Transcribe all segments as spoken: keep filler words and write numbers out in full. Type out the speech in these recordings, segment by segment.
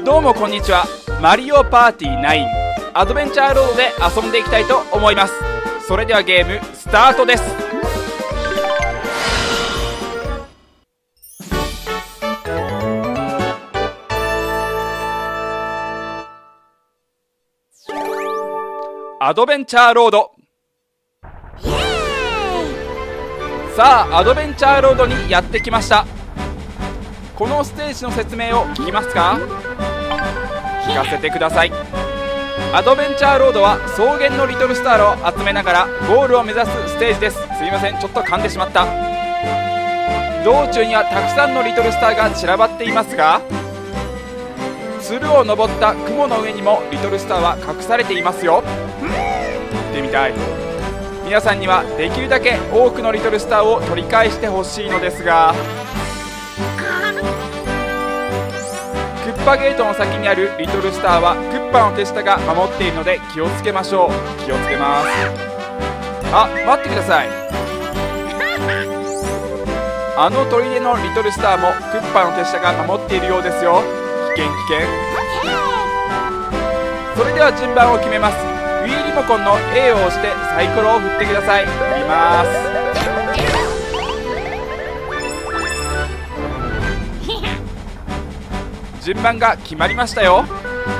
どうもこんにちは。マリオパーティーナインアドベンチャーロードで遊んでいきたいと思います。それではゲームスタートです。アドベンチャーロード。さあアドベンチャーロードにやってきました。このステージの説明を聞きますか？聞かせてください。アドベンチャーロードは草原のリトルスターを集めながらゴールを目指すステージです。すいません、ちょっと噛んでしまった。道中にはたくさんのリトルスターが散らばっていますが、鶴を登った雲の上にもリトルスターは隠されていますよ。行ってみたい。皆さんにはできるだけ多くのリトルスターを取り返してほしいのですが、クッパゲートの先にあるリトルスターはクッパの手下が守っているので気をつけましょう。気をつけます。あ、待ってください。あの砦のリトルスターもクッパの手下が守っているようですよ。危険危険。それでは順番を決めます。ウィーリモコンの A を押してサイコロを振ってください。振ります。順番が決まりましたよ。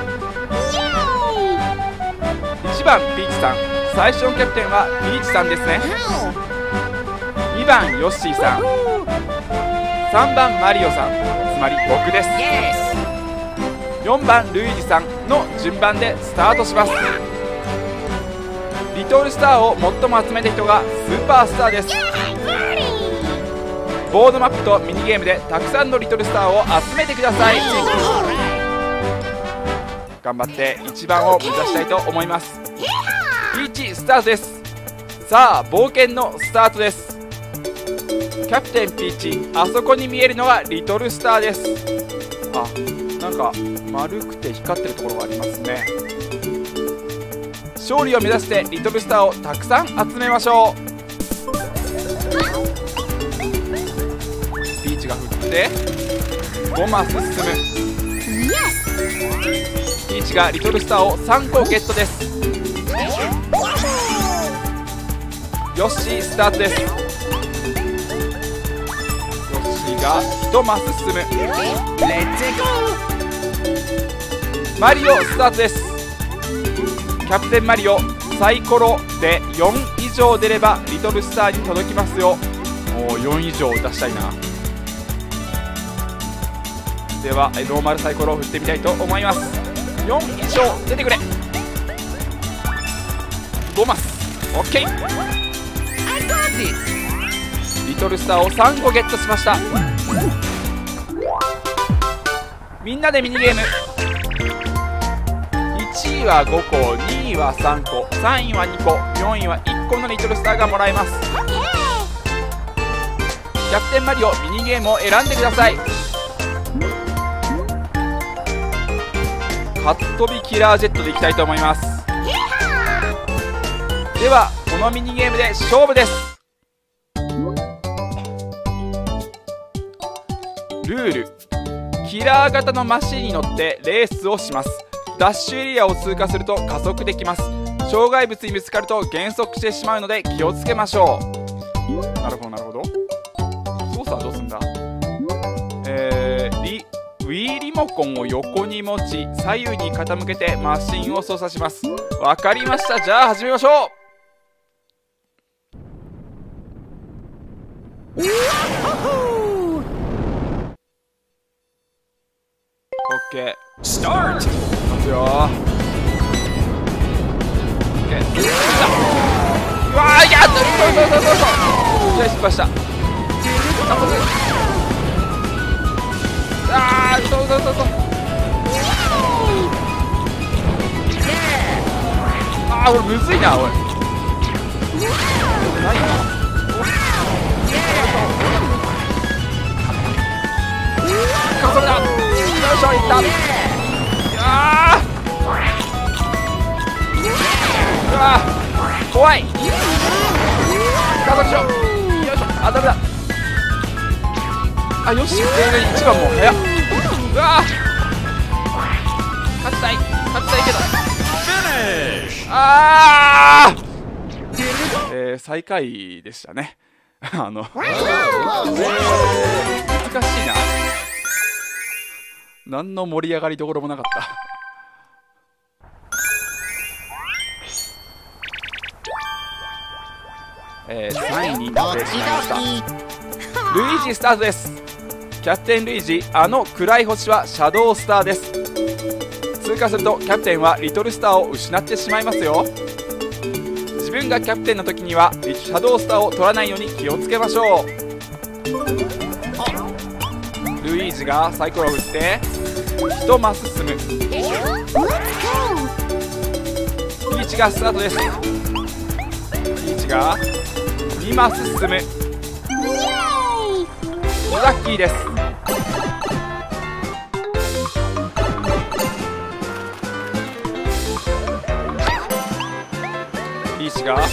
いちばんピーチさん、最初のキャプテンはピーチさんですね。にばんヨッシーさん、さんばんマリオさん、つまり僕です。よんばんルイージさんの順番でスタートします。リトルスターを最も集めた人がスーパースターです。ボードマップとミニゲームでたくさんのリトルスターを集めてください。頑張っていちばんを目指したいと思います。ピーチスタートです。さあ冒険のスタートです。キャプテンピーチ、あそこに見えるのがリトルスターです。あ、なんか丸くて光ってるところがありますね。勝利を目指してリトルスターをたくさん集めましょう。ピーチが振ってごマス進む。ピーチがリトルスターをさんこゲットです。ヨッシースタートです。ヨッシーがいちマス進む。マリオスタートです。キャプテンマリオ、サイコロでよん以上出ればリトルスターに届きますよ。おー、よん以上出したいな。ではノーマルサイコロを振ってみたいと思います。よん以上出てくれ。ごマス OK。 リトルスターをさんこゲットしました。みんなでミニゲーム。いちいはごこ、にいはさんこ、さんいはにこ、よんいはいっこのリトルスターがもらえます。キャプテンマリオ、ミニゲームを選んでください。カットビキラージェットでいきたいと思います。ではこのミニゲームで勝負です。ルール、キラー型のマシンに乗ってレースをします。ダッシュエリアを通過すると加速できます。障害物にぶつかると減速してしまうので気をつけましょう。なるほどなるほど。操作はどうすんだ。えー、リウィーリモコンを横に持ち左右に傾けてマシンを操作します。わかりました。じゃあ始めましょう。オッケースタート。いきますよ。オッケー。うわー、いやっとそうそうそうそうそう。いや、失敗した。あー、そうそうそうそう。あー、これむずいな、おい。何か加速だ。よいしょ、いった。あー、うわー、怖い。加速しよう。よいしょ、あ、ダメだ。あ、よし、えー、いちばんも早っ。うわー、 あー、えー、最下位でしたね。あの、えー、難しいな。何の盛り上がりどころもなかった。えー、さんいになってしまいました。ルイージスタートです。キャプテンルイージ、あの暗い星はシャドウスターです。通過するとキャプテンはリトルスターを失ってしまいますよ。自分がキャプテンの時にはシャドウスターを取らないように気をつけましょう。ルイージがサイコロを振っていちマス進む。ピーチがスタートです。ピーチがにマス進む。ラッキーです。ピーチが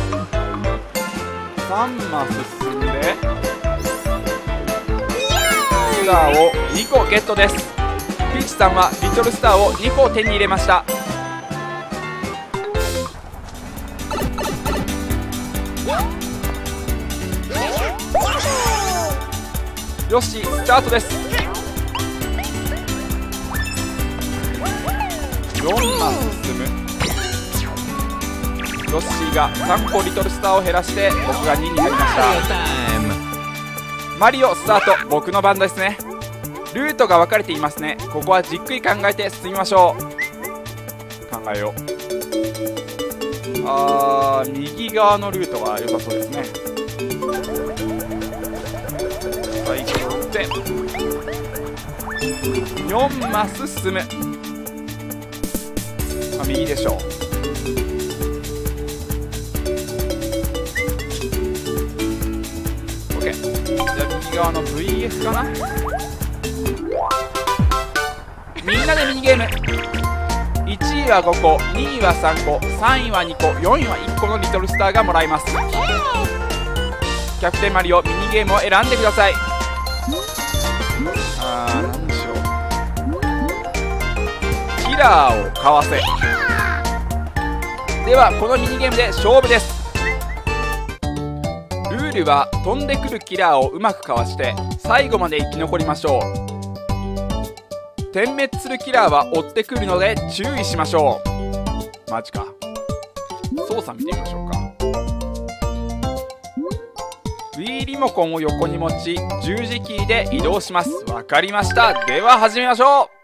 さんマス進んでスターをにこゲットです。ピーチさんはリトルスターをにこ手に入れました。よし、スタートです。よんマス進む。ヨッシーがさんこリトルスターを減らして僕がにになりました。マリオスタート、僕の番ですね。ルートが分かれていますね。ここはじっくり考えて進みましょう。考えよう。あー、右側のルートが良さそうですね。はい、でよんマス進む。まあ、右でしょう。OK、 じゃあ右側の ブイエス かな。みんなでミニゲーム。いちいはごこ、にいはさんこ、さんいはにこ、よんいはいっこのリトルスターがもらえます。キャプテンマリオ、ミニゲームを選んでください。あー、何でしょう。キラーをかわせ。ではこのミニゲームで勝負です。ルールは飛んでくるキラーをうまくかわして最後まで生き残りましょう。点滅するキラーは追ってくるので注意しましょう。マジか。操作見てみましょうか。Wii リモコンを横に持ち十字キーで移動します。わかりました。では始めましょう。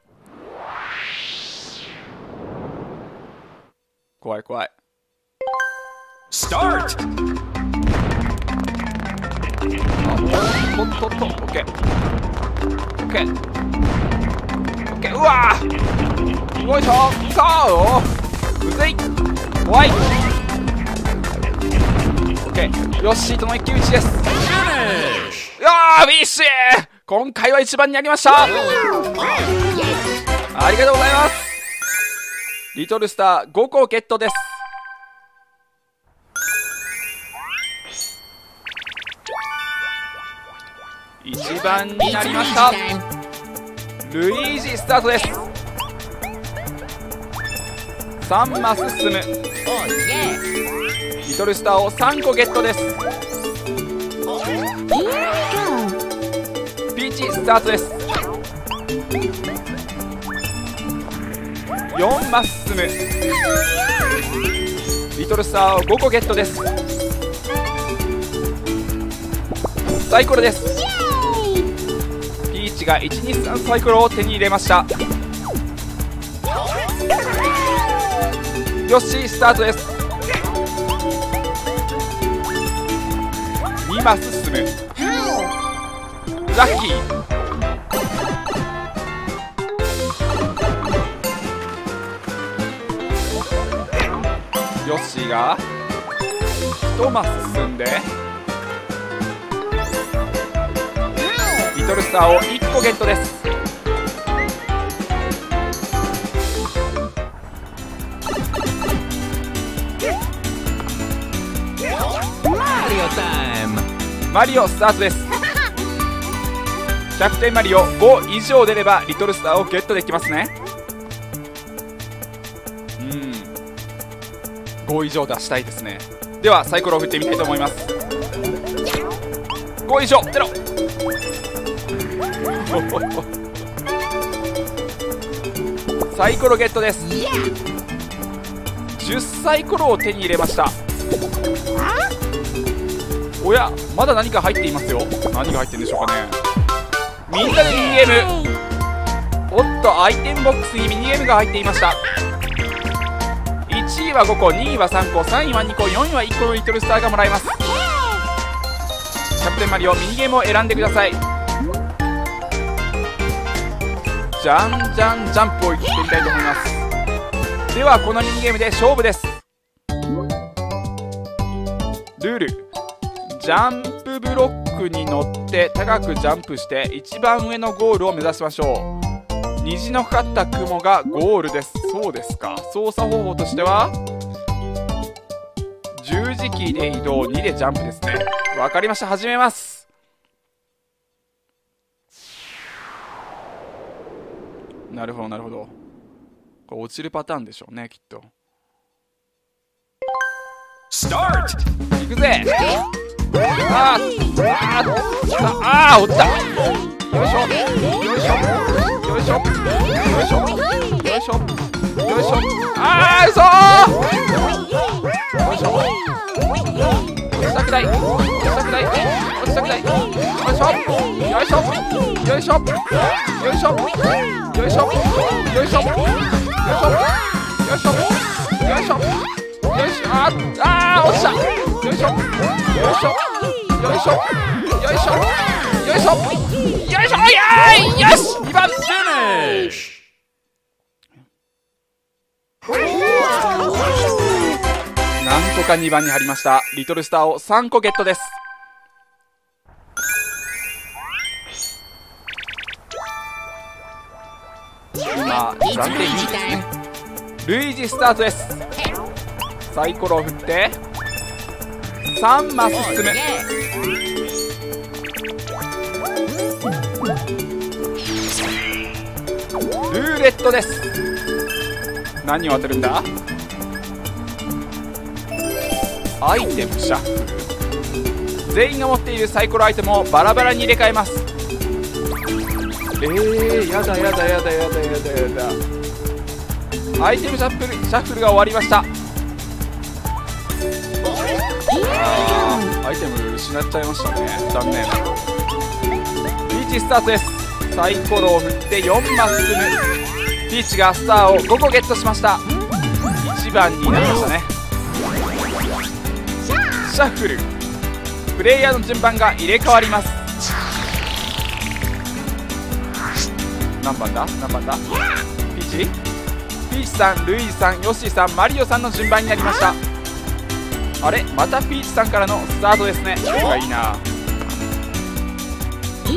怖い怖い。スタート。あ、おっとっとっと。オッケーオッケーオッケー。うわー、よいしょ。さあよ、むずい、怖い。オッケー、ヨッシーとの一騎打ちです。いやー、フィッシュ、今回は一番になりました。ありがとうございます。リトルスターごこゲットです。一番になりました。ルイージスタートです。さんマス進む。リトルスターをさんこゲットです。ピーチスタートです。よんマス進む。リトルスターをごこゲットです。サイコロです。ピーチがいちにさんサイコロを手に入れました。ヨッシースタートです。にマス進む。ラッキー。ヨッシーがいちマス進んでリトルスターをいっこゲットです。マリオスタートです。キャプテンマリオご以上出ればリトルスターをゲットできますね。うん、 ご以上出したいですね。ではサイコロを振ってみたいと思います。ご以上ゼロサイコロゲットです。じゅっサイコロを手に入れました。おや、まだ何か入っていますよ。何が入ってるんでしょうかね。みんなでミニゲーム。おっと、アイテムボックスにミニゲームが入っていました。いちいはごこ、にいはさんこ、さんいはにこ、よんいはいっこのリトルスターがもらえます。キャプテンマリオ、ミニゲームを選んでください。じゃんじゃんジャンプをいってみたいと思います。ではこのミニゲームで勝負です。ルール、ジャンプブロックに乗って高くジャンプして一番上のゴールを目指しましょう。虹のかかった雲がゴールです。そうですか。操作方法としては十字キーで移動、にでジャンプですね。わかりました。始めます。なるほどなるほど。これ落ちるパターンでしょうね、きっと。スタート。いくぜ。あーあーあー落ちた。よいしょよいしょよいしょよいしょよいしょよいしょ。あーうそー。よいしょ。落ちたくない落ちたくない落ちたくない。よいしょよいしょよいしょよいしょよいしょよいしょよいしょよいしょよいしょよいしょ。あーあー落ちた。よいしょよいしょよいしょよいしょよいしょよいしょ。やーい、よしにばんフィニッシュ。なんとかにばんに入りました。リトルスターをさんこゲットです。今暫定にいですね。ルイージスタートです。サイコロを振ってさんマス進む。ルーレットです。何を当てるんだ。アイテムシャッフル。全員が持っているサイコロアイテムをバラバラに入れ替えます。えー、やだやだやだやだやだやだ。アイテムシャッフルシャッフルが終わりました。あー、アイテム失っちゃいましたね。残念。ピーチスタートです。サイコロを振ってよんマス進む。ピーチがスターをごこゲットしました。いちばんになりましたね。シャッフル。プレイヤーの順番が入れ替わります。何番だ何番だ。ピーチピーチさん、ルイージさん、ヨッシーさん、マリオさんの順番になりました。あれ、またピーチさんからのスタートですね。これがいいな。ピ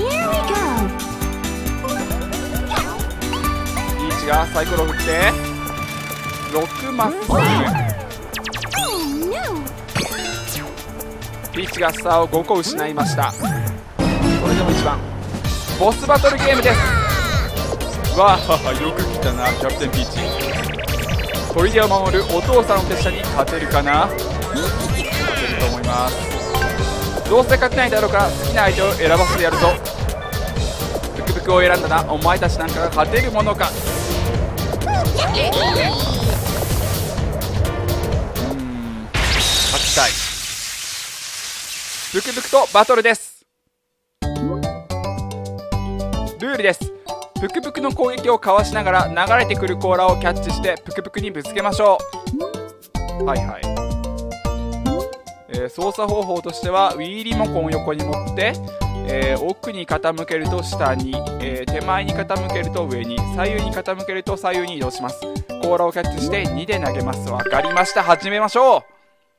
ーチがサイコロを振ってろくマス進む。ピーチがスターをごこ失いました。それでもいちばんボスバトルゲームです。わあ、よく来たなキャプテンピーチ。砦を守るお父さんの手下に勝てるかな。勝てると思います。どうせ勝てないだろうから好きな相手を選ばせてやるぞ。ブクブクを選んだな。お前たちなんかが勝てるものか。うーん、勝ちたい。ブクブクとバトルです。ルールです。プクプクの攻撃をかわしながら流れてくる甲羅をキャッチしてプクプクにぶつけましょう。はいはい。えー、操作方法としてはウィーリモコンを横に持って、えー、奥に傾けると下に、えー、手前に傾けると上に、左右に傾けると左右に移動します。甲羅をキャッチしてにで投げます。わかりました。始めましょう。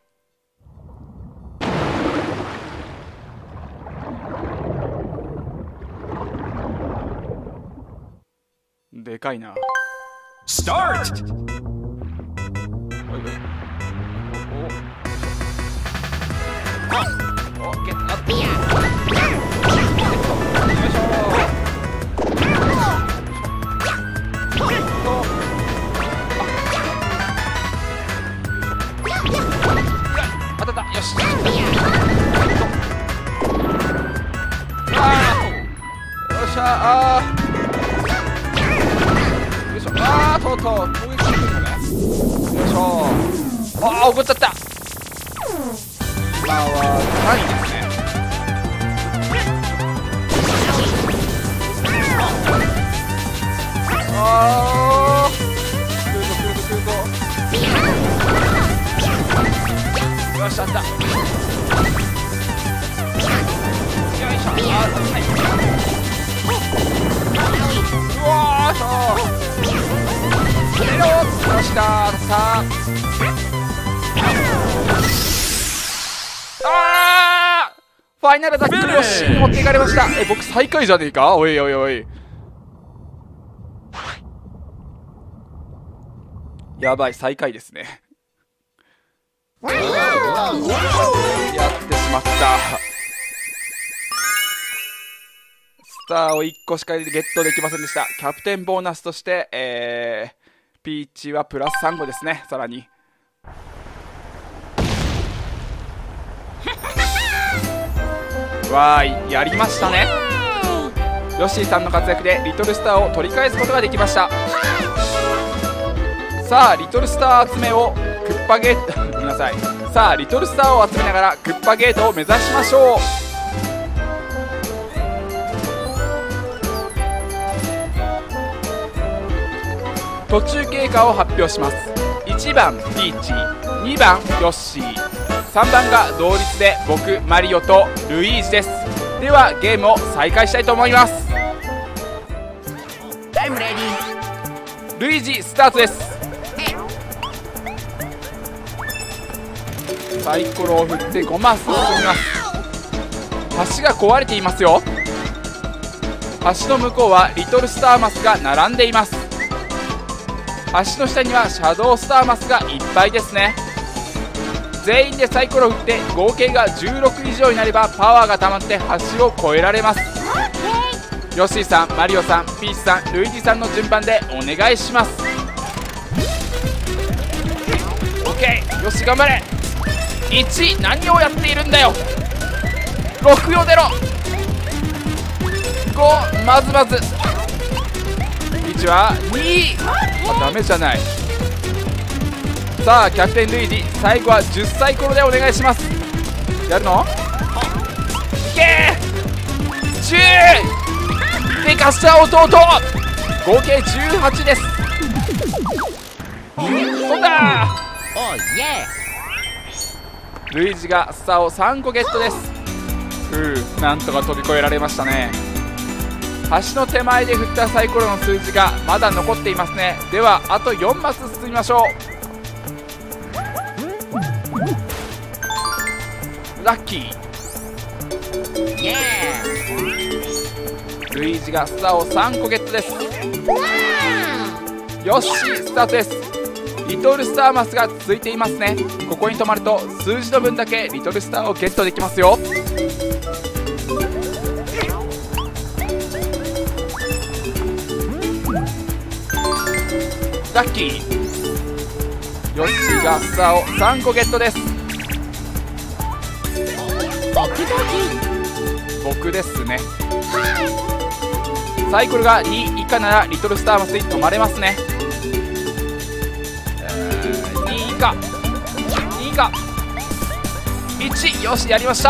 でかいな。スタート。おいおい。おお。あ、オッケー。あっ。よいしょ。 と攻撃してくるかね。よいしょ。ああ怒っちゃった。今はさんいですね。ああ来るぞ来るぞ来るぞ。よしあった。よいしょ。ああはい。うわーしょー。出ろー。よしだー。さああーファイナルダックルを C に持っていかれました。え僕最下位じゃねえか。おいおいおいやばい最下位ですね。やってしまった。スターをいっこしかゲットできませんでした。キャプテンボーナスとして、えー、ピーチはプラスさんこですね。さらにわーいやりましたね。ヨッシーさんの活躍でリトルスターを取り返すことができました。さあリトルスター集めをクッパゲートごめんなさい。さあリトルスターを集めながらクッパゲートを目指しましょう。途中経過を発表します。いちばんピーチ、にばんヨッシー、さんばんが同率で僕マリオとルイージです。ではゲームを再開したいと思います。ルイージスタートです。サイコロを振ってごマス進みます。橋が壊れていますよ。橋の向こうはリトルスターマスが並んでいます。橋の下にはシャドウスターマスがいっぱいですね。全員でサイコロを振って合計がじゅうろく以上になればパワーが溜まって橋を越えられます。ヨッシーさん、マリオさん、ピーチさん、ルイージさんの順番でお願いします。 OK よし頑張れ。いち何をやっているんだよ。ろくを出ろ。ごまずまず。いちはに。あダメじゃない。さあキャプテンルイージ最後はじゅっサイコロでお願いします。やるのいけー。じゅうでかした弟合計じゅうはちです。飛んだー。ルイージがスターをさんこゲットです。ふうなんとか飛び越えられましたね。橋の手前で振ったサイコロの数字がまだ残っていますね。ではあとよんマス進みましょう。ラッキー。ルイージがスターをさんこゲットです。よしスタートです。リトルスターマスが続いていますね。ここに止まると数字の分だけリトルスターをゲットできますよ。ラッキー。ヨッシーがスターをさんこゲットです。僕ですね。サイコロがに以下ならリトルスターマスに止まれますね。に以下に以下いち。よしやりました。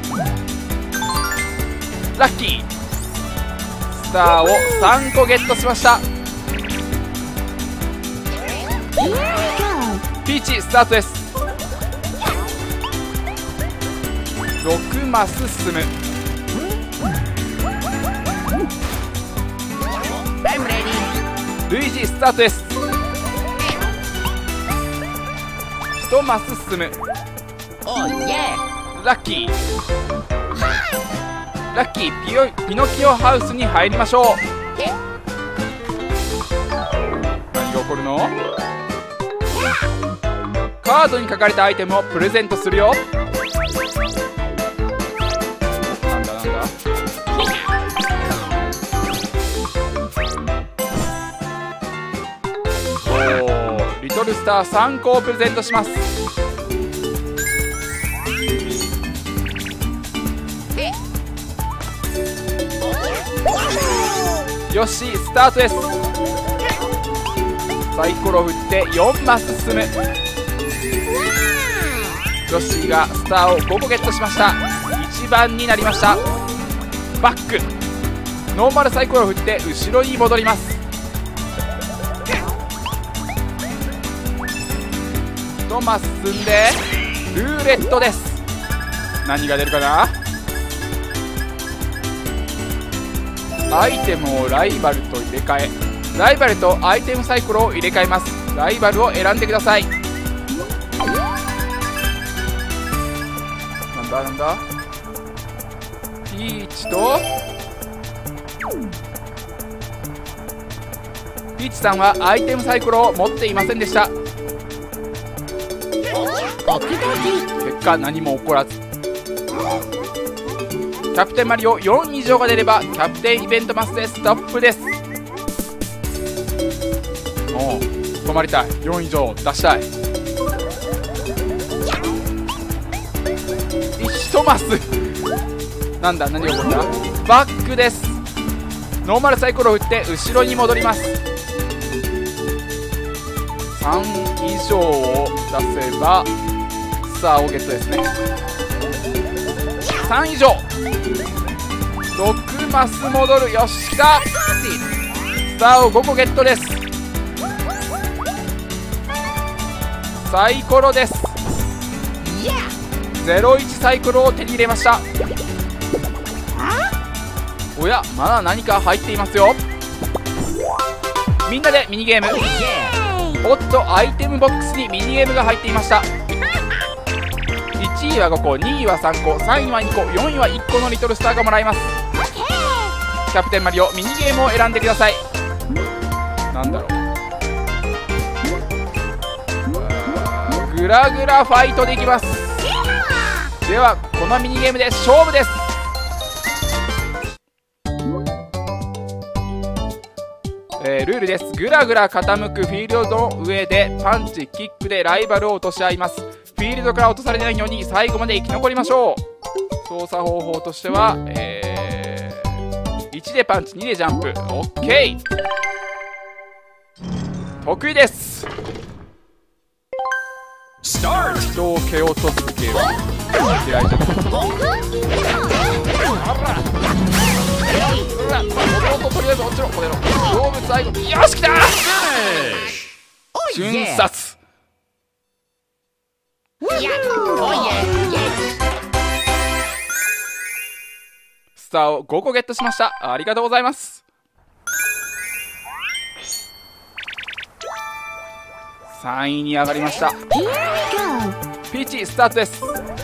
ラッキー。スターをさんこゲットしました。ピーチスタートです。ろくマス進む。ルイージスタートです。いちマス進む。ラッキー。ラッキー。ピヨピノキオハウスに入りましょう。何が起こるの？カードに書かれたアイテムをプレゼントするよ。なんだなんだ。おー、リトルスターさんこをプレゼントします。よしスタートです。 サイコロを振ってよんマス進む。ヨッシーがスターをごこゲットしました。いちばんになりました。バックノーマルサイコロを振って後ろに戻ります。いちマス進んでルーレットです。何が出るかな。アイテムをライバルと入れ替え、ライバルとアイテムサイコロを入れ替えます。ライバルを選んでください。なんだなんだ。ピーチとピーチさんはアイテムサイコロを持っていませんでした。結果何も起こらず。キャプテンマリオよん以上が出ればキャプテンイベントマスでストップです。おう止まりたい。よん以上出したい。いちマスなんだ、何が起こった。バックです。ノーマルサイコロを振って後ろに戻ります。さん以上を出せばスターをゲットですね。さん以上ろくマス戻る。よし来た。スターをごこゲットです。サイコロです。ゼロいちサイコロを手に入れました。おやまだ何か入っていますよ。みんなでミニゲーム。おっとアイテムボックスにミニゲームが入っていました。いちいはごこ、にいはさんこ、さんいはにこ、よんいはいっこのリトルスターがもらえます。キャプテンマリオミニゲームを選んでください。なんだろう。グラグラファイトでいきます。ではこのミニゲームで勝負です。えー、ルールです。グラグラ傾くフィールドの上でパンチキックでライバルを落とし合います。フィールドから落とされないように最後まで生き残りましょう。操作方法としては、えー、いちでパンチ、にでジャンプ。 OK 得意です。人を蹴落とす系は嫌いじゃない。あらうらととりあえず落ちろ。これの動物愛護。よし来た。瞬殺。スターをごこゲットしました。ありがとうございます。さんいに上がりました。ピーチスタートです。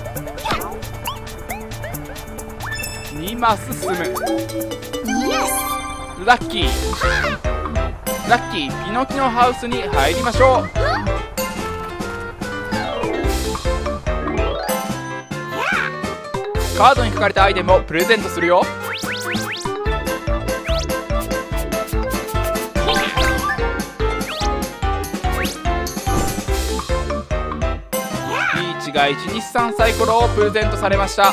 にマス進む。ラッキーラッキーピノキノハウスに入りましょう。カードに書かれたアイテムをプレゼントするよ。ピーチがいちにさんサイコロをプレゼントされました。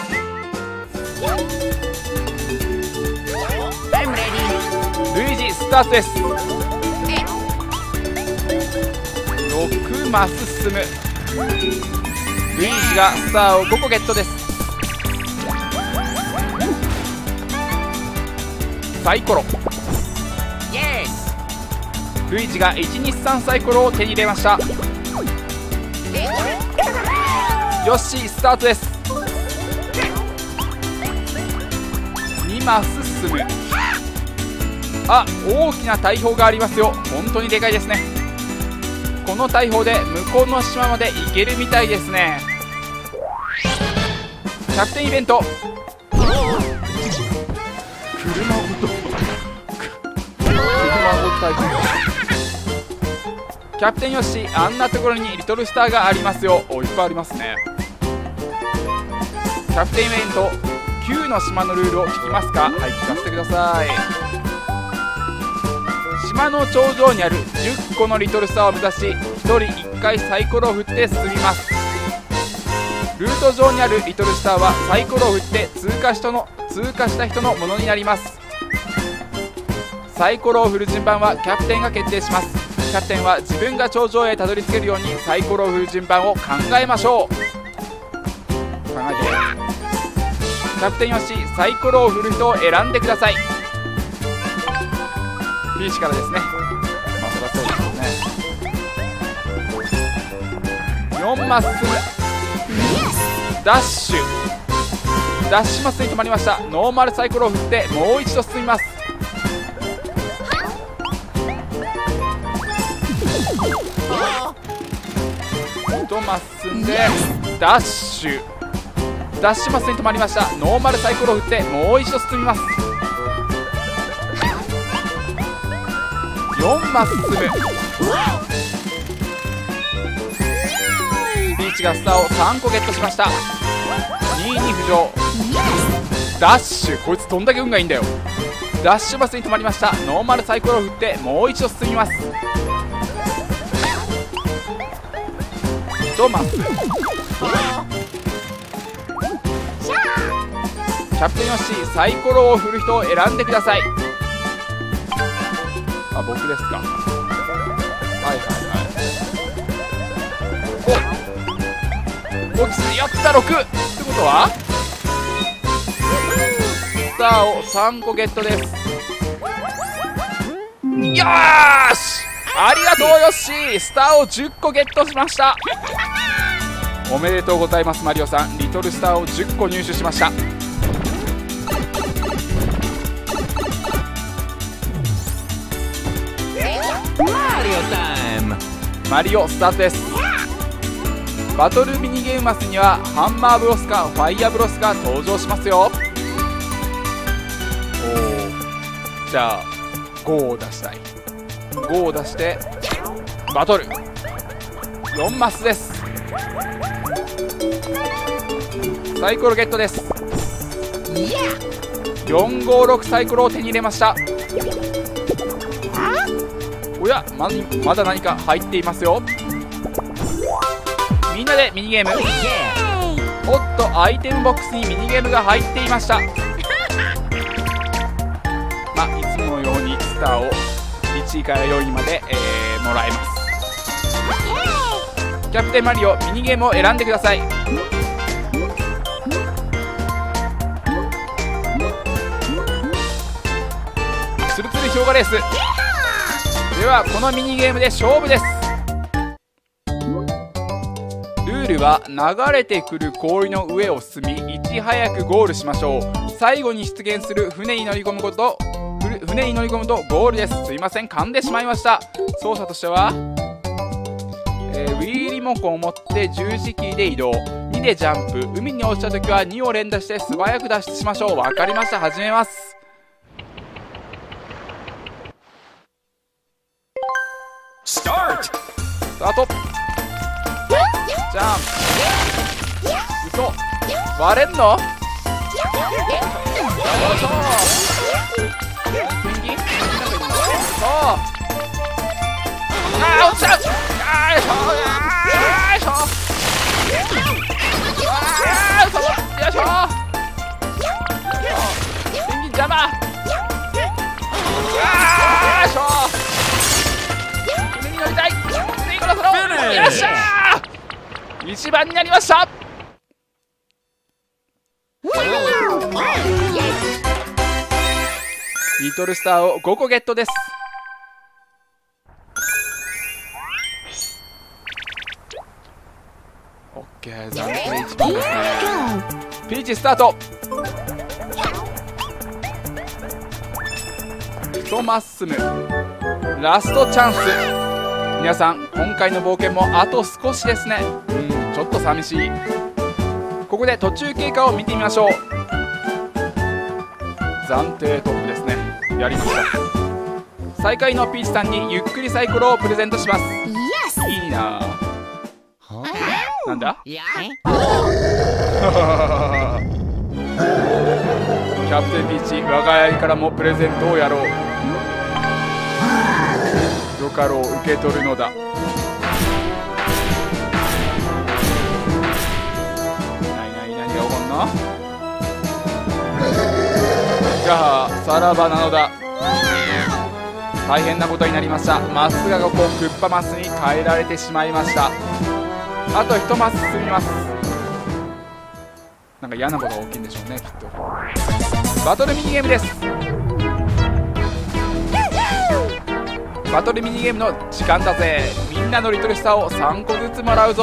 ルイージスタートです。ろくマス進む。ルイージがスターをごこゲットです。サイコロ。ルイージがいちにさんサイコロを手に入れました。ヨッシースタートです。にマス進む。あ、大きな大砲がありますよ。本当にでかいですね。この大砲で向こうの島まで行けるみたいですね。キャプテンイベント。車ごと車ごと大砲。キャプテンヨッシー、あんなところにリトルスターがありますよ。お、いっぱいありますね。キャプテンイベントきゅうの島のルールを聞きますか。はい、聞かせてください。島の頂上にあるじゅっこのリトルスターを目指し、ひとりいっかいサイコロを振って進みます。ルート上にあるリトルスターはサイコロを振って通過したの通過した人のものになります。サイコロを振る順番はキャプテンが決定します。 キャプテンは自分が頂上へたどり着けるようにサイコロを振る順番を考えましょう。考えて。キャプテンよし、サイコロを振る人を選んでください。ピーチからですね。まあそりゃそうですよね。よんマス進む。ダッシュダッシュマスに止まりました。ノーマルサイコロを振ってもう一度進みます。いちマス進んでダッシュダッシュマスに止まりました。ノーマルサイコロを振ってもう一度進みます。よんマス進む。ピーチがスターをさんこゲットしました。にいに浮上。ダッシュこいつどんだけ運がいいんだよ。ダッシュマスに止まりました。ノーマルサイコロを振ってもう一度進みます。とマス。キャプテンよし、サイコロを振る人を選んでください。あ、僕ですか。はいはいはい。お落ちてやったろくってことはスターをさんこゲットです。よーし、ありがとうよっしー。スターをじゅっこゲットしました。おめでとうございますマリオさん。リトルスターをじゅっこ入手しました。 マリオタイム。 マリオスタートです。バトルミニゲームマスにはハンマーブロスかファイヤーブロスが登場しますよ。おー、じゃあごを出したい。ごを出してバトルよんマスです。サイコロゲットです。よんごろくサイコロを手に入れました。おや、ま、まだ何か入っていますよ。みんなでミニゲーム。おっと、アイテムボックスにミニゲームが入っていました。まあ、いつものようにスターをいちいからよんいまで、えー、もらえます。キャプテンマリオ、ミニゲームを選んでください。ツルツル氷河レースでは、このミニゲームで勝負です。ルールは流れてくる氷の上を進み、いち早くゴールしましょう。最後に出現する船に乗り込むこと船に乗り込むとゴールです。すいません、噛んでしまいました。操作としては、えー、ウィーリモコンを持って十字キーで移動、にでジャンプ、海に落ちた時はにを連打して素早く脱出しましょう。わかりました、始めます。 スタート。 スタート。ジャンプ。嘘、割れんの？よいしょ。ペンギン？そう。あー、落ちちゃう。よいしょ、よいしょ。あー、嘘、よいしょ。ペンギン邪魔。よいしょ。船に乗りたい。船に乗ろう。よっしゃー。一番になりました。リトルスターをごこゲットです。オッケー、暫定いちばんですね。ピーチスタート。一マッスムラストチャンス。皆さん、今回の冒険もあと少しですね。うん、ちょっと寂しい。ここで途中経過を見てみましょう。暫定トップですね。やりました。最下位のピーチさんにゆっくりサイコロをプレゼントします。いいな。なんだ？キャプテンピーチ、我が家からもプレゼントをやろう。よかろう、受け取るのだ。なになになにが起こんの？じゃあさらばなのだ。 大変なことになりました。マスがここクッパマスに変えられてしまいました。あと一マス進みます。なんか嫌なことが起きるんでしょうね、きっと。バトルミニゲームです。バトルミニゲームの時間だぜ。みんなのリトルスターをさんこずつもらうぞ。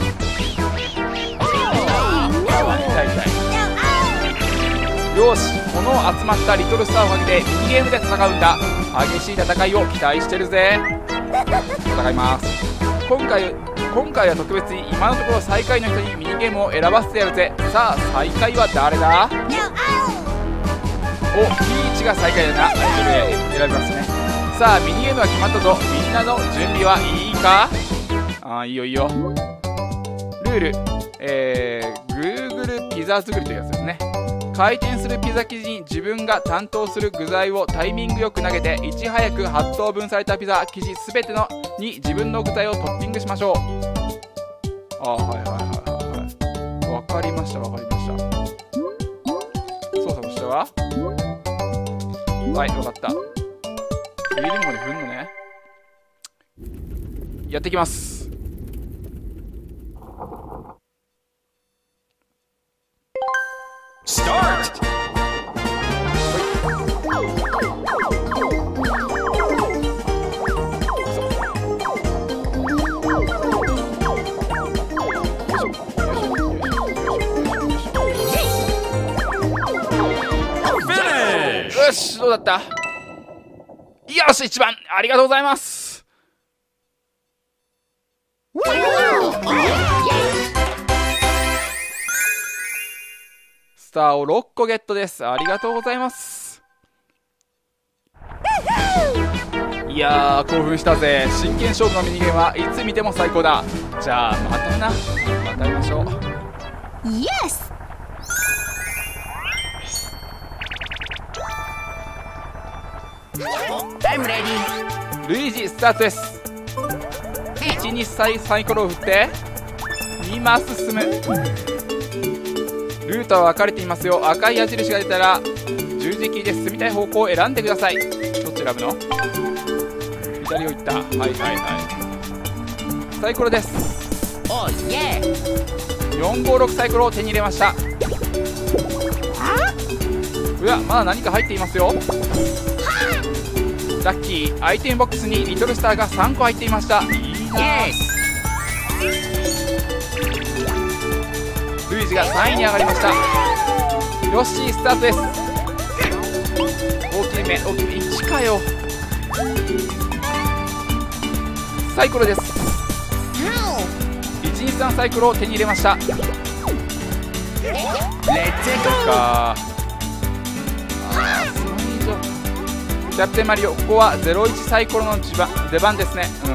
よし、この集まったリトルスターをかけてミニゲームで戦うんだ。激しい戦いを期待してるぜ。戦います。今回今回は特別に今のところ最下位の人にミニゲームを選ばせてやるぜ。さあ最下位は誰だ？お、ピーチが最下位だな。選びますね。さあミニゲームは決まったぞ。みんなの準備はいいか？ああ、いいよいいよ。ルール、えー、Google ピザ作りというやつですね。回転するピザ生地に自分が担当する具材をタイミングよく投げて、いち早くはち等分されたピザ生地すべてのに自分の具材をトッピングしましょう。ああ、はいはいはいはいはい。わかりましたわかりました。操作としてははい、わかった。ウィリンゴで振んのね。やっていきます。 Start! よし、どうだった？よし、一番ありがとうございます。スターをろっこゲットです。ありがとうございます。いやー、興奮したぜ。真剣勝負のミニゲームはいつ見ても最高だ。じゃあまたな。また会いましょう。 イエス。 ルイージスタートです。いちにサイサイコロを振ってにマス進む。ルートは分かれていますよ。赤い矢印が出たら十字キーで進みたい方向を選んでください。どっち選ぶの？左を行った。はいはいはい。サイコロです。 おいえ。 よんごろくサイコロを手に入れました。うわ、まだ何か入っていますよ。ラッキー、アイテムボックスにリトルスターがさんこ入っていました。いいね。ルイージがさんいに上がりました。ヨッシースタートです。大きい目大きい目いちかよ。サイコロです。いちにさんサイコロを手に入れました。レッツゴーか。キャプテンマリオ、ここはゼロいちサイコロの出番ですね。うん、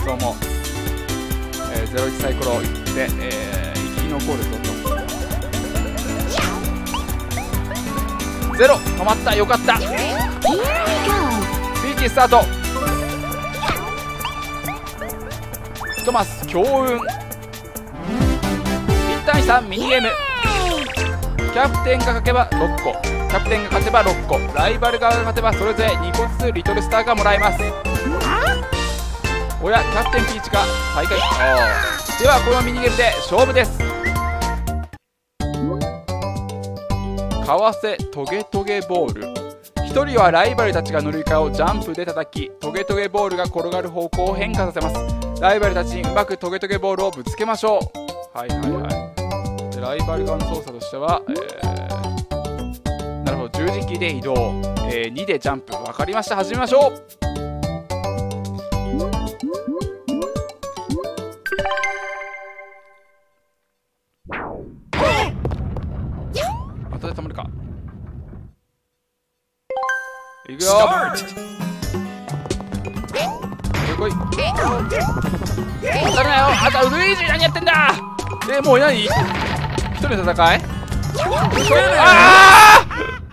そう思う。えー、ゼロいちサイコロいって、えー、生き残るぞと。ゼロ止まった。よかった。スイッチスタート。ひとマス強運。ぴったりしたミニゲーム。キャプテンが勝てばろっこ、キャプテンが勝てばろっこ、ライバル側が勝てばそれぞれにこずつリトルスターがもらえます。おや、キャプテンピーチが大会。ではこのミニゲームで勝負です。かわせトゲトゲボール。ひとりはライバルたちが乗るイカをジャンプで叩き、トゲトゲボールが転がる方向を変化させます。ライバルたちにうまくトゲトゲボールをぶつけましょう。はいはいはい。でライバル側の操作としては、えー、なるほど、十字キーで移動、えー、にでジャンプ。わかりました。始めましょう。後で止まるか。いくよ。こいこい。当たるなよ。あとルイージ何やってんだ。えー、もう何？一人の戦い？ああ！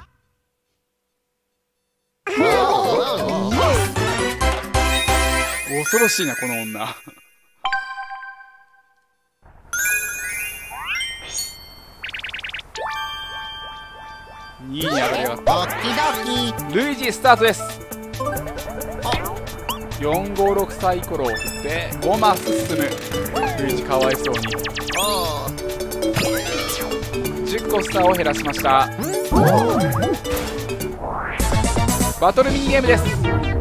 恐ろしいなこの女。にいに上がりやがった。ルイージスタートです。 よんごろくサイコロを振ってごマス進む。ルイージかわいそうに。じゅっこスターを減らしました。バトルミニゲームです。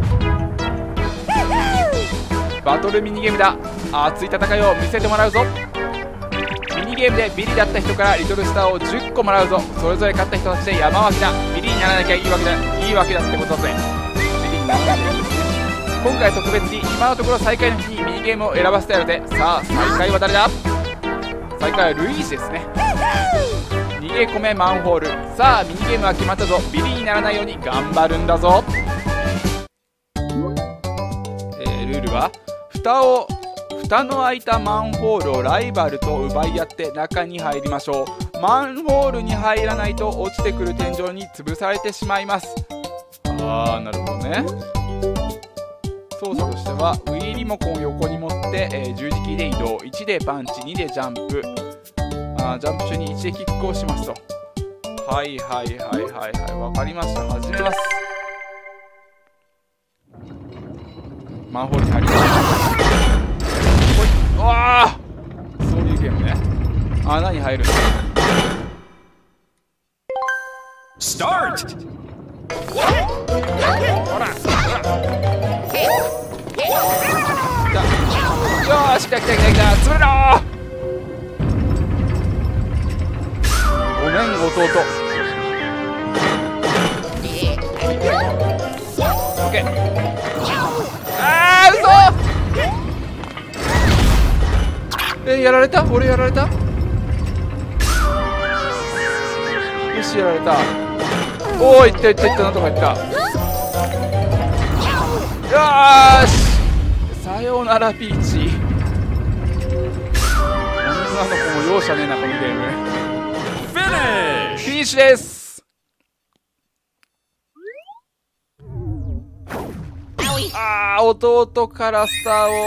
バトルミニゲームだ。熱い戦いを見せてもらうぞ。ミニゲームでビリだった人からリトルスターをじゅっこもらうぞ。それぞれ勝った人たちで山分けだ。ビリにならなきゃいいわけだ、いいわけだってことだぜ。ビリにならなきゃいい。今回特別に今のところ最下位の日にミニゲームを選ばせてやるぜ。さあ最下位は誰だ。最下位はルイージですね。逃げ込めマンホール。さあミニゲームは決まったぞ。ビリにならないように頑張るんだぞ。えー、ルールは蓋を蓋の開いたマンホールをライバルと奪い合って中に入りましょう。マンホールに入らないと落ちてくる天井に潰されてしまいます。あーなるほどね。操作としてはウィーリモコンを横に持って、えー、十字キーで移動。いちでパンチ、にでジャンプ。あージャンプ中にいちでキックをしますと。はいはいはいはいはい、わかりました。始めます。マンホールに入ります。ほい、うわあ、そういうゲームね。穴に入るんだ。 スタート。 ほらほら、来た。よーし、来た来た来た来た。潰れろー。ごめん弟。オッケー。あー、嘘。え、やられた。俺やられた。よし、やられた。おー、いったいったいった。なんとかいった。よーし、さようならピーチ。女の子も容赦ねえなこのゲーム。 フィニッシュ。 フィニッシュです。あー、弟からスターを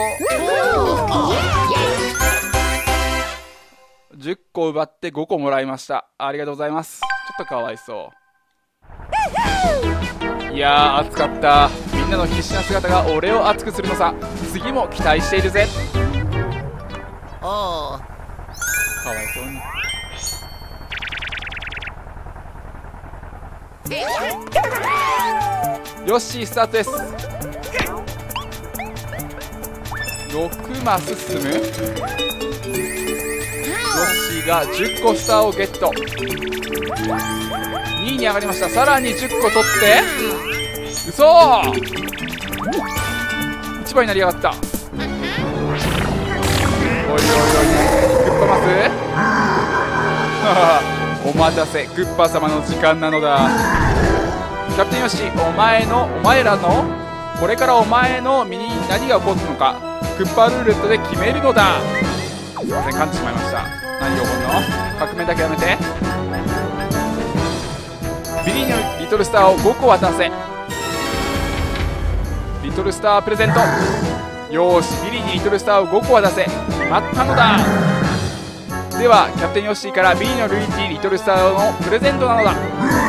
じゅっこ奪ってごこもらいました。ありがとうございます。ちょっとかわいそう。いやー熱かった。みんなの必死な姿が俺を熱くするのさ。次も期待しているぜ。かわいそうに。ヨッシースタートです。ろくマス進む。ヨッシーがじゅっこスターをゲット。にいに上がりました。さらにじゅっこ取って、うそー、いちばんになりやがった。おいおいおい、グッパマスお待たせ、グッパ様の時間なのだ。キャプテンヨッシー、お前のお前らのこれからお前の身に何が起こるのかクッパルーレットで決めるのだ。すいません、噛んでしまいました。何が起こるの。革命だけやめて。ビリーのリトルスターをごこ渡せ。リトルスタープレゼント。よーし、ビリーにリトルスターをごこ渡せ。決まったのだ。ではキャプテンヨッシーからビリーのルイージリトルスターのプレゼントなのだ。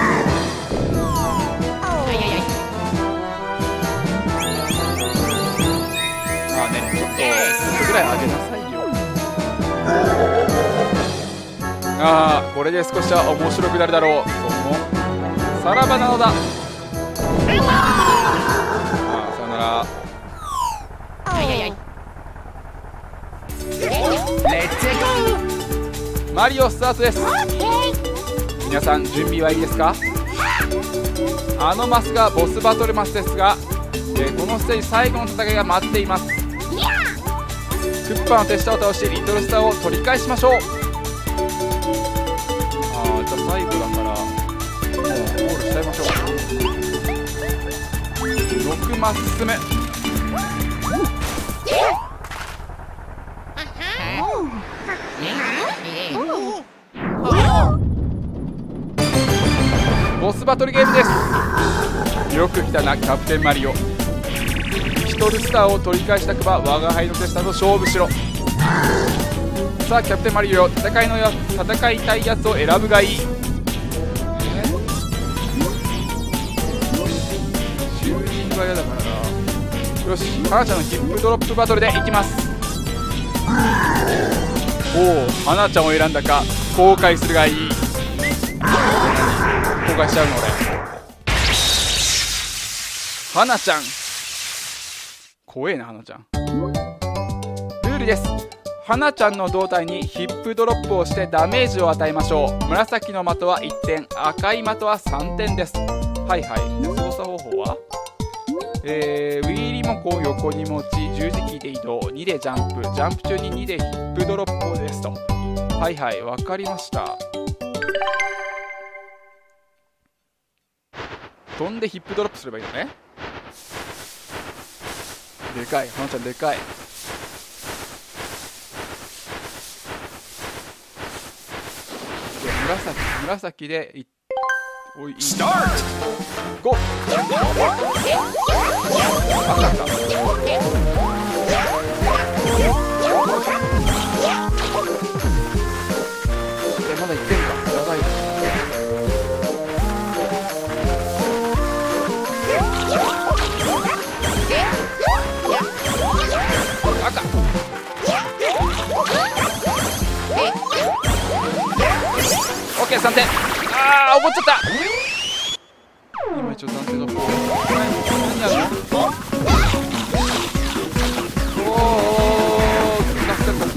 まあね、ちょっとちょっとぐらいあげなさいよ。ああ、これで少しは面白くなるだろう。そうもさらばなのだ。ああ、さよなら。マリオスタートです。皆さん準備はいいですか。あのマスがボスバトルマスですが、えー、このステージ最後の戦いが待っています。クッパの手下を倒してリトルスターを取り返しましょう。ああ、じゃあ最後だからもうゴールしちゃいましょう。ろくマス進む。ボスバトルゲームです。よく来たなキャプテンマリオ。リトルスターを取り返したくば我が輩の手下と勝負しろ。さあキャプテンマリオよ、戦いのや戦いたいやつを選ぶがいい。シューティングは嫌だからな。 よし、花ちゃんのヒップドロップバトルでいきます。おお、花ちゃんを選んだか。後悔するがいい。後悔しちゃうの俺。花ちゃん怖えな。花ちゃんルールです。花ちゃんの胴体にヒップドロップをしてダメージを与えましょう。紫の的はいってん、赤い的はさんてんです。はいはい。で操作方法はえー、ウィーリーもこう横に持ち、十字キーで移動、にでジャンプ、ジャンプ中ににでヒップドロップをですと。はいはい、わかりました。飛んでヒップドロップすればいいのね。でかい、花ちゃんでかい。紫、紫でいおい、いい。 スタート。 ゴー。あ、なんか。え、まだいってんか。やばい。赤。オッケー、さんてん。ああ、怒っちゃった。今一応暫定の方。何やるの？おお、ガスガスガス。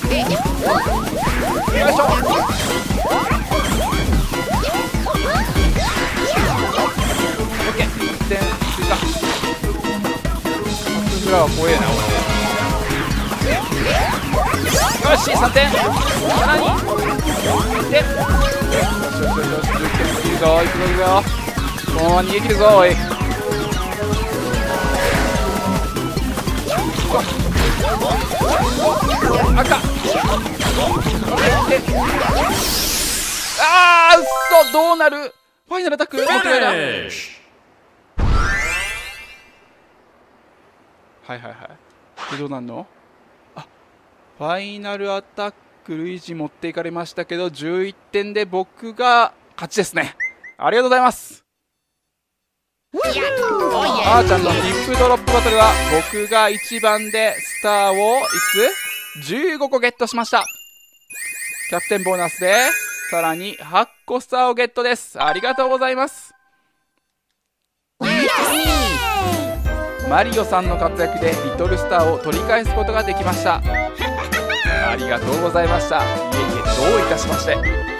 よいしょ。オッケー、いってん追加。フラは怖えな俺。よし、さんてん。さらに。で。よしよしよしよし、じゅってんいくぞいくぞいくぞ。このまま逃げ切るぞおい。赤。ああ、うっそ、どうなる。ファイナルアタック。はいはいはい。でどうなんの。あ、ファイナルアタックルイージ持っていかれましたけど、じゅういってんで僕が勝ちですね。ありがとうございます。あーちゃんのヒップドロップバトルは僕がいちばんでスターをいつじゅうごこゲットしました。キャプテンボーナスでさらにはっこスターをゲットです。ありがとうございます。マリオさんの活躍でリトルスターを取り返すことができました。ありがとうございました。いえいえ、どういたしまして。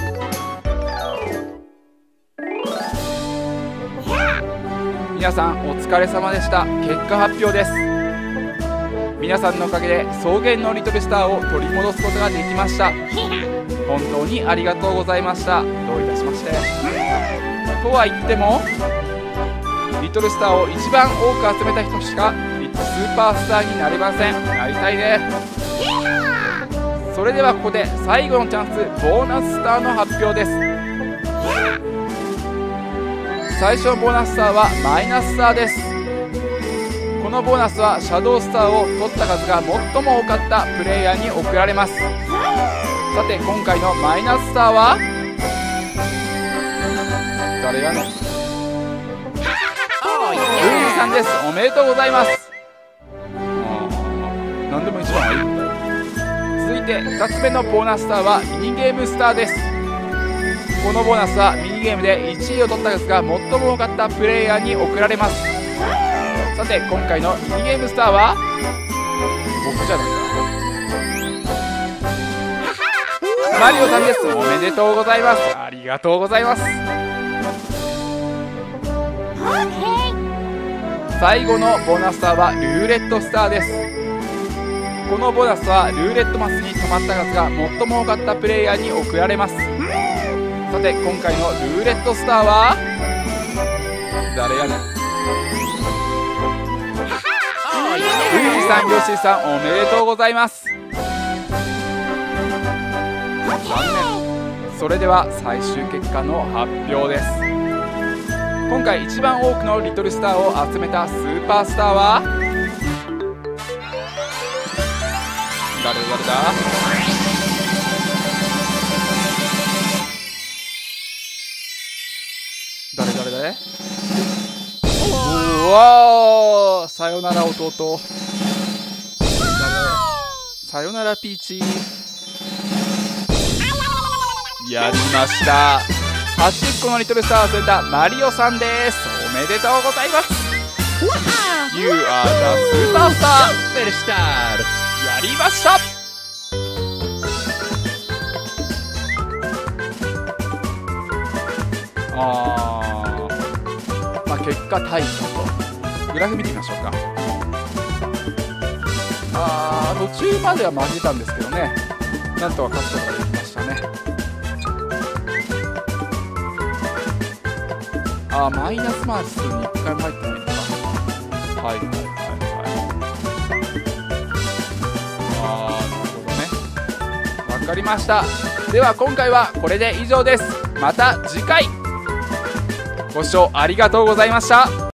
皆さんお疲れ様でした。結果発表です。皆さんのおかげで草原のリトルスターを取り戻すことができました。本当にありがとうございました。どういたしまして。とは言ってもリトルスターを一番多く集めた人しかスーパースターになれません。なりたいね。それではここで最後のチャンス、ボーナススターの発表です。最初のボーナススターはマイナススターです。このボーナスはシャドウスターを取った数が最も多かったプレイヤーに贈られます。さて今回のマイナススターは誰やねん。ルイーさんです。おめでとうございます。何でも一番はいいんだよ。続いてふたつめのボーナススターはミニゲームスターです。このボーナスはミニゲームでいちいを取った数が最も多かったプレイヤーに贈られます。さて今回のミニゲームスターは僕じゃないか。マリオさんです。おめでとうございます。ありがとうございます。最後のボーナススターはルーレットスターです。このボーナスはルーレットマスに止まった数が最も多かったプレイヤーに贈られます。さて今回のルーレットスターは誰やねん。ルイーさん、ヨッシーさん、おめでとうございます。残念。それでは最終結果の発表です。今回一番多くのリトルスターを集めたスーパースターは誰誰だ。誰誰誰。おお、 さよなら弟。さよならピーチ。やりました。端っこのリトルスターを忘れたマリオさんです。おめでとうございます。 You are the superstar。 Felicitar. やりました。あー、まあ結果タイとグラフ見てみましょうか。あー、途中までは負けたんですけどね、なんとか勝つことができましたね。あー、マイナスマーク数にいっかいも入ってないのか。はいはいはいはい。あー、なるほどね、わかりました。では今回はこれで以上です。また次回ご視聴ありがとうございました。